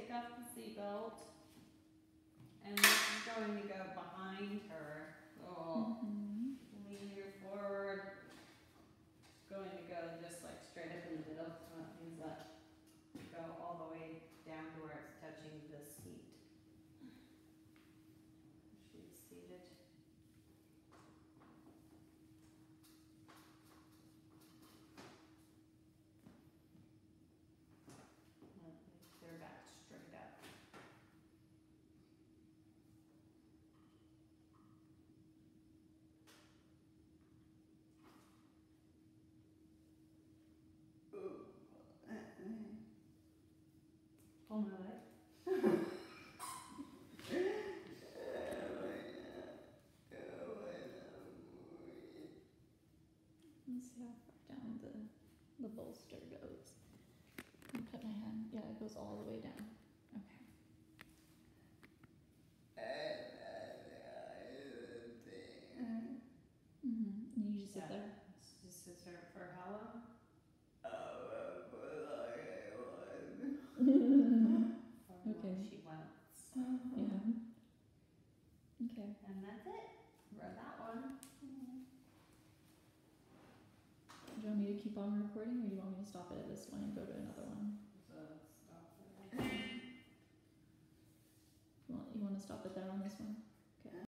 take off the seatbelt. And this is going to go behind her. So lean her forward. It's going to go just like straight up in the middle. So that means that go all the way down to where it's touching the seat. She's seated. Their back straight up. Pull my leg. Let's see how far down the bolster goes. I'll put my hand. Yeah, it goes all the way down. Okay. And you just sit there. Just sits there for how long? Okay. She wants. Yeah. Okay. And that's it for that one. Do you want me to keep on recording, or do you want me to stop it at this one and go to another one? So stop there. You want to stop it there on this one?